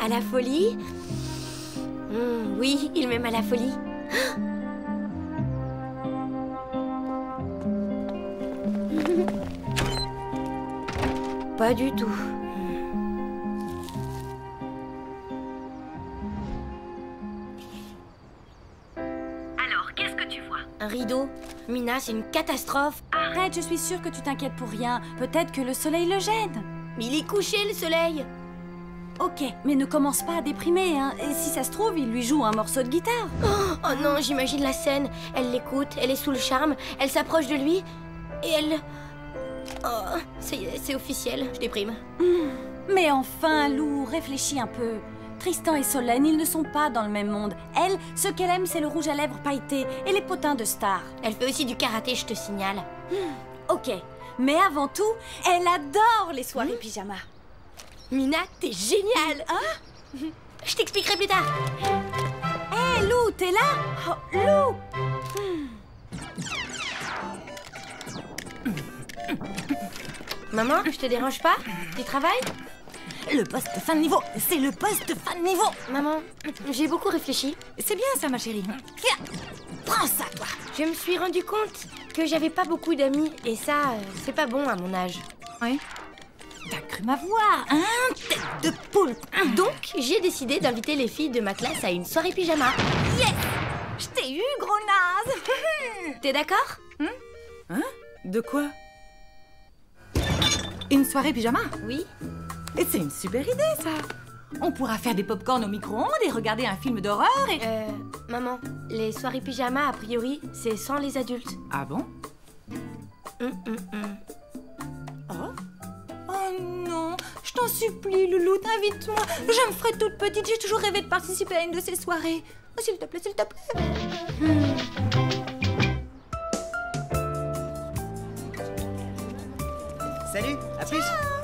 À la folie? Oui, il m'aime à la folie. Pas du tout. Alors, qu'est-ce que tu vois? Un rideau? Mina, c'est une catastrophe. Arrête, je suis sûre que tu t'inquiètes pour rien. Peut-être que le soleil le gêne. Mais il est couché, le soleil. Ok, mais ne commence pas à déprimer, hein. Et si ça se trouve, il lui joue un morceau de guitare. Oh non, j'imagine la scène. Elle l'écoute, elle est sous le charme, elle s'approche de lui et elle... Oh, c'est officiel, je déprime. Mais enfin, Lou, réfléchis un peu. Tristan et Solène, ils ne sont pas dans le même monde. Elle, ce qu'elle aime, c'est le rouge à lèvres pailleté et les potins de star. Elle fait aussi du karaté, je te signale. Ok, mais avant tout, elle adore les soirées pyjama. Mina, t'es géniale. Hein? Je t'expliquerai plus tard. Hé, Lou, t'es là? Oh, Lou! Maman, je te dérange pas? Tu travailles? Le poste fin de niveau, c'est le poste fin de niveau. Maman, j'ai beaucoup réfléchi. C'est bien ça, ma chérie. Tiens, prends ça, toi. Je me suis rendu compte que j'avais pas beaucoup d'amis. Et ça, c'est pas bon à mon âge. Oui. T'as cru m'avoir, hein, tête de poule. Donc, j'ai décidé d'inviter les filles de ma classe à une soirée pyjama. Yes! Je t'ai eu, gros naze. T'es d'accord? Hein? De quoi? Une soirée pyjama? Oui. Et c'est une super idée, ça. On pourra faire des pop-corn au micro-ondes et regarder un film d'horreur et... Maman, les soirées pyjama, a priori, c'est sans les adultes. Ah bon? Oh? Oh non, je t'en supplie, Loulou, invite-moi. Je me ferai toute petite, j'ai toujours rêvé de participer à une de ces soirées. Oh, s'il te plaît, s'il te plaît. Salut, à plus.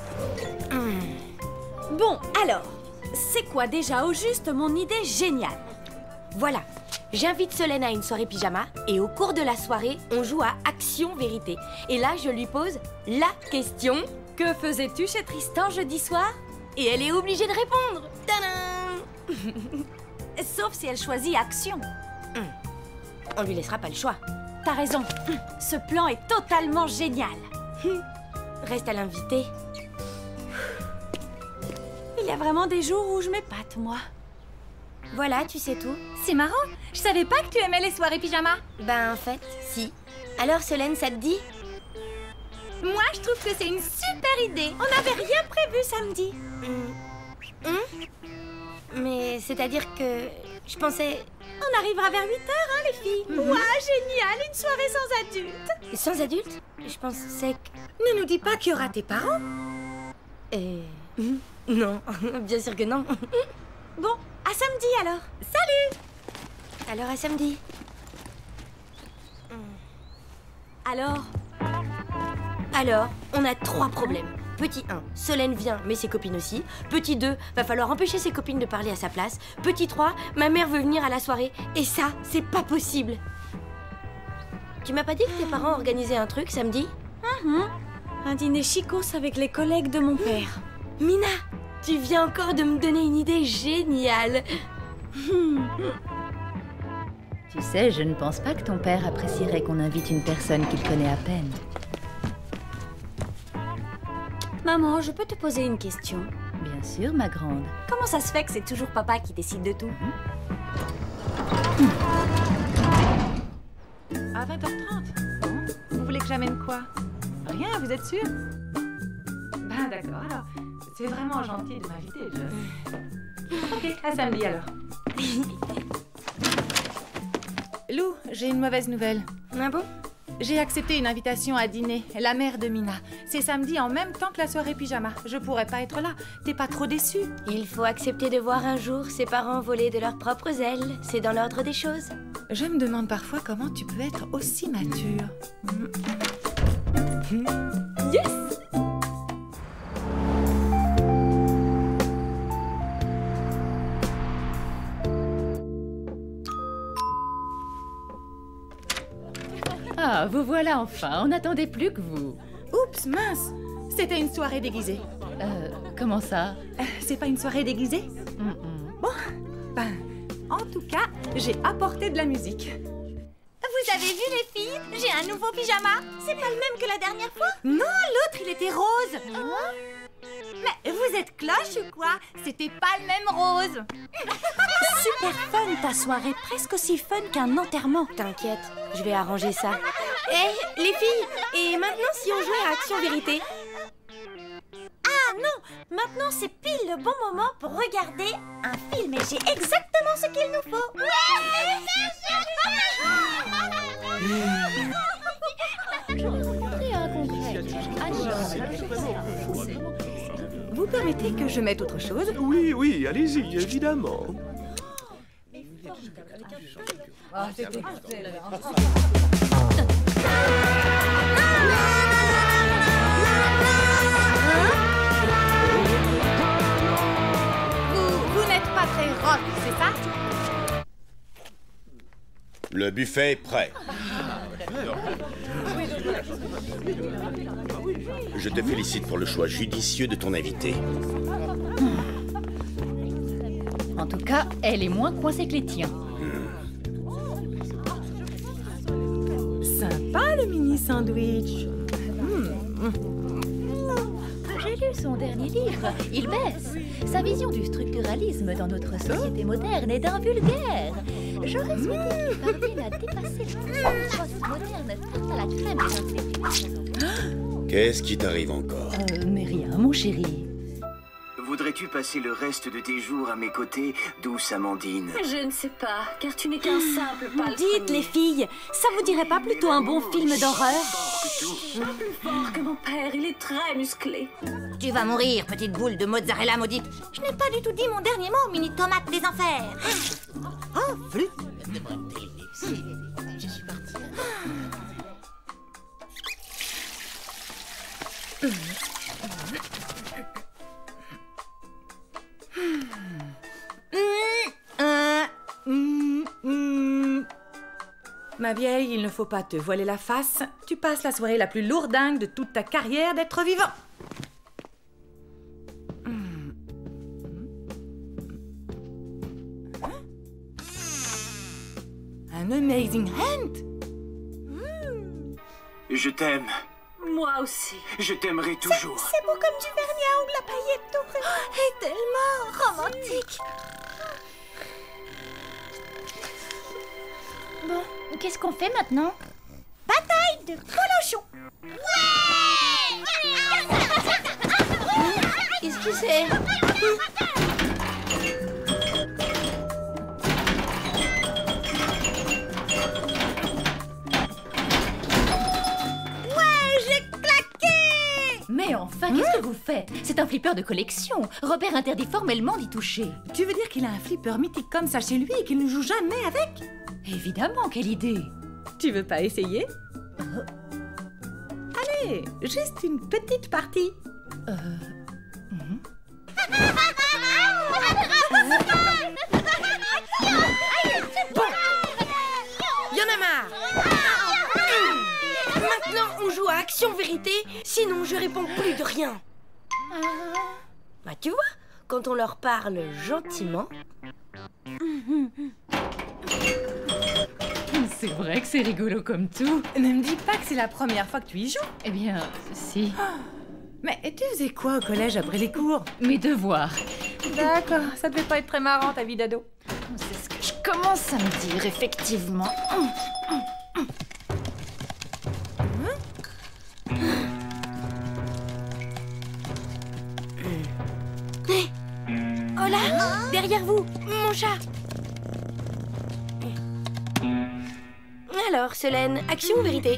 Bon, alors, c'est quoi déjà au juste mon idée géniale? Voilà. J'invite Solène à une soirée pyjama et au cours de la soirée, on joue à Action-Vérité. Et là, je lui pose la question. Que faisais-tu chez Tristan jeudi soir? Et elle est obligée de répondre. Tadam! Sauf si elle choisit action. On lui laissera pas le choix. T'as raison, ce plan est totalement génial. Reste à l'inviter. Il y a vraiment des jours où je m'épate, moi. Voilà, tu sais tout. C'est marrant, je savais pas que tu aimais les soirées pyjama. Ben, en fait, si. Alors, Solène, ça te dit? Moi, je trouve que c'est une super idée. On n'avait rien prévu samedi. Mais c'est-à-dire que je pensais... On arrivera vers 8h, hein, les filles. Ouah, génial, une soirée sans adultes. Sans adultes? Je pensais que... Ne nous dis pas qu'il y aura tes parents. Non, bien sûr que non. Bon, à samedi alors. Salut! Alors, à samedi. Alors, on a 3 problèmes. Petit 1, Solène vient, mais ses copines aussi. Petit 2, va falloir empêcher ses copines de parler à sa place. Petit 3, ma mère veut venir à la soirée. Et ça, c'est pas possible. Tu m'as pas dit que tes parents organisaient un truc samedi? Un dîner chicos avec les collègues de mon père. Mina, tu viens encore de me donner une idée géniale. Tu sais, je ne pense pas que ton père apprécierait qu'on invite une personne qu'il connaît à peine. Maman, je peux te poser une question? Bien sûr, ma grande. Comment ça se fait que c'est toujours papa qui décide de tout? À 20h30. Vous voulez que j'amène quoi? Rien, vous êtes sûr? Ben d'accord, alors. C'est vraiment gentil de m'inviter, je... Ok, à samedi alors. Lou, j'ai une mauvaise nouvelle. Ah bon? J'ai accepté une invitation à dîner, la mère de Mina. C'est samedi en même temps que la soirée pyjama. Je pourrais pas être là. T'es pas trop déçue? Il faut accepter de voir un jour ses parents voler de leurs propres ailes. C'est dans l'ordre des choses. Je me demande parfois comment tu peux être aussi mature. Yes! Ah, vous voilà enfin. On n'attendait plus que vous. Oups, mince! C'était une soirée déguisée. Comment ça? C'est pas une soirée déguisée? En tout cas, j'ai apporté de la musique. Vous avez vu les filles? J'ai un nouveau pyjama. C'est pas le même que la dernière fois? Non, l'autre, il était rose. Mais vous êtes cloche ou quoi? C'était pas le même rose. Super fun ta soirée, presque aussi fun qu'un enterrement. T'inquiète, je vais arranger ça. Hé, les filles, et maintenant si on jouait à Action Vérité? Ah non, maintenant c'est pile le bon moment pour regarder un film et j'ai exactement ce qu'il nous faut. Vous permettez que je mette autre chose? Oui, oui, allez-y, évidemment. Vous n'êtes pas très rock, c'est ça? Le buffet est prêt. Je te félicite pour le choix judicieux de ton invité. En tout cas, elle est moins coincée que les tiens. Sympa le mini sandwich. J'ai lu son dernier livre. Il baisse. Sa vision du structuralisme dans notre société moderne est d'un vulgaire. J'aurais souhaité qu'il parvienne à dépasser la postmoderne tarte à la crème et l'intelligence. Qu'est-ce qui t'arrive encore? Mais rien, mon chéri. Voudrais-tu passer le reste de tes jours à mes côtés, douce Amandine? Je ne sais pas, car tu n'es qu'un simple palefrenier. Dites les filles, ça vous dirait pas plutôt un bon film d'horreur? Pas plus fort que mon père, il est très musclé. Tu vas mourir, petite boule de mozzarella maudite. Je n'ai pas du tout dit mon dernier mot, mini tomate des enfers. Oh, flûte. Ma vieille, il ne faut pas te voiler la face. Tu passes la soirée la plus lourdingue de toute ta carrière d'être vivant. Un amazing hand. Je t'aime. Moi aussi. Je t'aimerai toujours. C'est beau comme du vernis à ongles à paillettes dorées. Et tellement romantique. Bon, qu'est-ce qu'on fait maintenant? Bataille de Colochon. Qu'est-ce que c'est? Mais enfin, qu'est-ce que vous faites? C'est un flipper de collection. Robert interdit formellement d'y toucher. Tu veux dire qu'il a un flipper mythique comme ça chez lui et qu'il ne joue jamais avec? Évidemment, quelle idée! Tu veux pas essayer? Allez, juste une petite partie. Y'en a marre. Maintenant, on joue à Action Vérité, sinon je réponds plus de rien. Bah tu vois, quand on leur parle gentiment... C'est vrai que c'est rigolo comme tout. Ne me dis pas que c'est la première fois que tu y joues. Eh bien, si. Mais tu faisais quoi au collège après les cours? Mes devoirs. D'accord, ça devait pas être très marrant ta vie d'ado. C'est ce que je commence à me dire, effectivement. Oh là, derrière vous, mon chat. Alors, Solène, Action ou Vérité?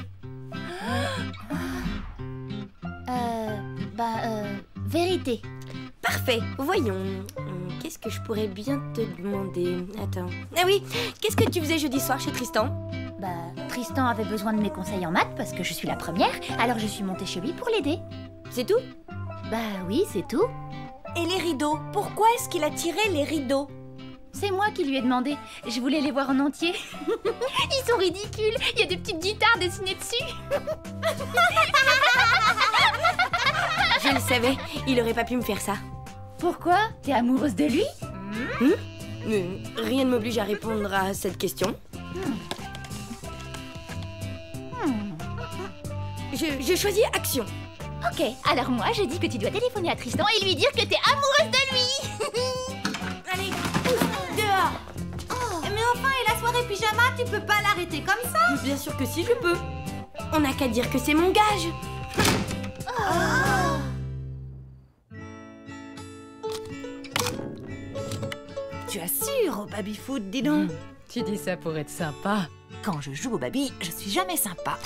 Vérité. Parfait, voyons. Qu'est-ce que je pourrais bien te demander? Attends. Ah oui, qu'est-ce que tu faisais jeudi soir chez Tristan? Tristan avait besoin de mes conseils en maths parce que je suis la première, alors je suis montée chez lui pour l'aider. C'est tout? Oui, c'est tout. Et les rideaux? Pourquoi est-ce qu'il a tiré les rideaux? C'est moi qui lui ai demandé. Je voulais les voir en entier. Ils sont ridicules. Il y a des petites guitares dessinées dessus. Je le savais, il aurait pas pu me faire ça. Pourquoi? T'es amoureuse de lui? Rien ne m'oblige à répondre à cette question. Je choisis action. Ok, alors moi je dis que tu dois téléphoner à Tristan et lui dire que t'es amoureuse de lui. Allez, dehors. Mais enfin, et la soirée pyjama, tu peux pas l'arrêter comme ça? Bien sûr que si, je peux. On n'a qu'à dire que c'est mon gage. Tu assures au baby-foot, dis donc. Tu dis ça pour être sympa. Quand je joue au baby, je suis jamais sympa.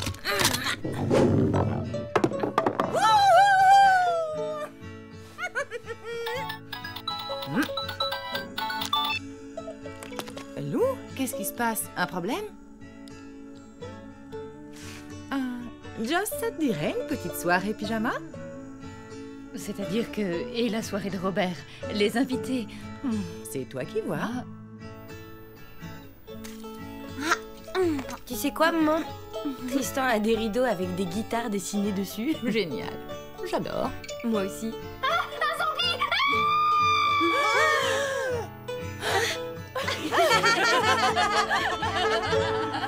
Lou, qu'est-ce qui se passe? Un problème? Joss, ça te dirait une petite soirée pyjama? C'est-à-dire que... Et la soirée de Robert, les invités... C'est toi qui vois. Tu sais quoi, maman? Tristan a des rideaux avec des guitares dessinées dessus. Génial. J'adore. Moi aussi. Un zombie!